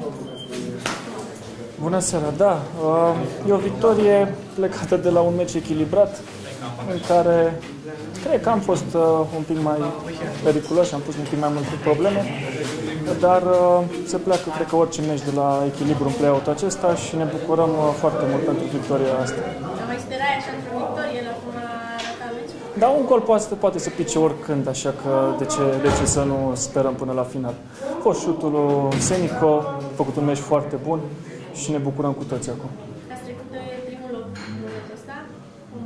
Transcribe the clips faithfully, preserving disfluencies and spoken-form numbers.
Bună seara, da. E o victorie plecată de la un meci echilibrat, în care cred că am fost un pic mai periculoși, am pus un pic mai multe probleme, dar se pleacă, cred că, orice meci de la echilibru în play-out acesta și ne bucurăm foarte mult pentru victoria asta. Mai sperai așa într-o victorie la cum arăta meciul? Da, un gol poate, poate să pice oricând, așa că de ce, de ce să nu sperăm până la final. A fost șutul lui Senico, a făcut un meci foarte bun și ne bucurăm cu toți acum. Ați trecut de primul loc în meciul ăsta? Cum,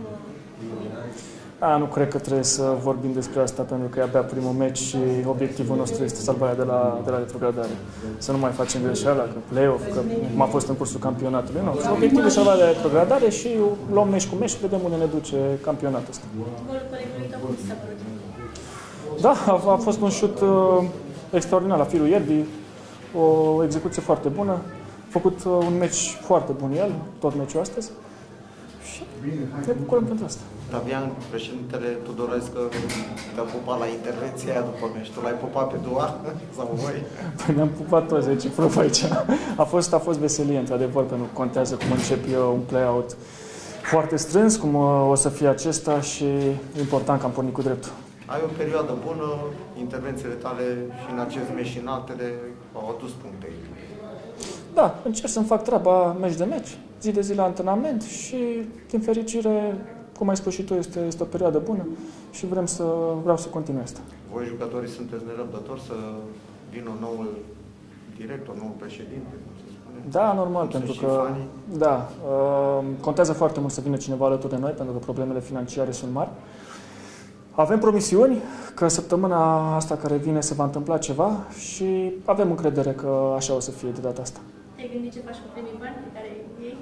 A, nu cred că trebuie să vorbim despre asta, pentru că e abia primul meci și obiectivul nostru este salvarea de la, de la retrogradare. Să nu mai facem greșeala, că play-off, că cum a fost în cursul campionatului. Nu, obiectivul e salvarea de la retrogradare și luăm meci cu meci și vedem unde ne duce campionatul ăsta. golul colegului tău cum ți s-a părut? Da, a, a fost un șut uh, extraordinar la firul ierbii, o execuție foarte bună. A făcut uh, un meci foarte bun el, tot meciul astăzi. Și ne bucurăm pentru asta. Davian, președintele Tudorescu, te-a pupat la intervenția aia după meci. Tu l-ai pupat pe Dua sau voi? Păi ne-am pupat toți reciproc aici. A fost, a fost veselie, într-adevăr, pentru că contează cum încep eu un play-out foarte strâns, cum o să fie acesta și e important că am pornit cu dreptul. Ai o perioadă bună, intervențiile tale și în acest meci și în altele au adus puncte. Da, încerc să-mi fac treaba meci de meci, zi de zi la antrenament și, din fericire, cum ai spus și tu, este, este o perioadă bună și vrem să, vreau să continui asta. Voi, jucătorii, sunteți nerăbdători să vină noul director, noul președinte, cum se spune? Da, normal, Cum pentru și că fanii? da, uh, contează foarte mult să vină cineva alături de noi, pentru că problemele financiare sunt mari. Avem promisiuni că săptămâna asta care vine se va întâmpla ceva și avem încredere că așa o să fie de data asta. Te-ai gândit ce faci cu primii bani pe care iei?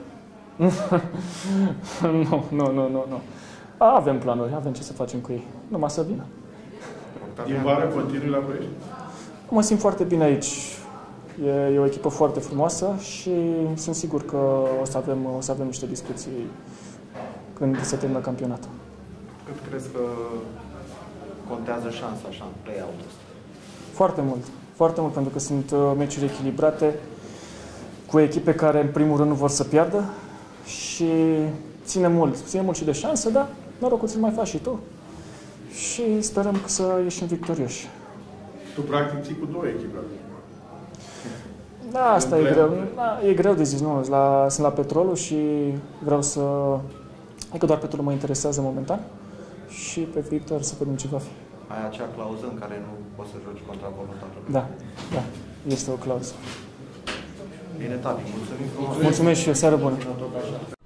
Nu, nu, nu, nu, nu. Avem planuri, avem ce să facem cu ei. Numai să vină. Din vară continui la Ploiești? Mă simt foarte bine aici. E, e o echipă foarte frumoasă și sunt sigur că o să avem, o să avem niște discuții când se termină campionatul. Cât crezi că contează șansa așa în play-out-ul ăsta? Foarte mult. Foarte mult, pentru că sunt meciuri echilibrate cu echipe care, în primul rând, nu vor să piardă și ține mult. Ține mult și de șansă, dar norocul ți-l mai faci și tu. Și sperăm să ieșim victorioși. Tu, practic, ții cu două echipe. Da, asta e greu. Da, e greu de zis, nu. La, sunt la Petrolul și vreau să... Adică doar Petrolul mă interesează momentan și pe viitor să vedem ce va fi. Ai acea clauză în care nu poți să joci contra voluntarului? Da, da. Este o clauză. Bine, Tavi, mulțumim frumos! Mulțumesc și o seară bună!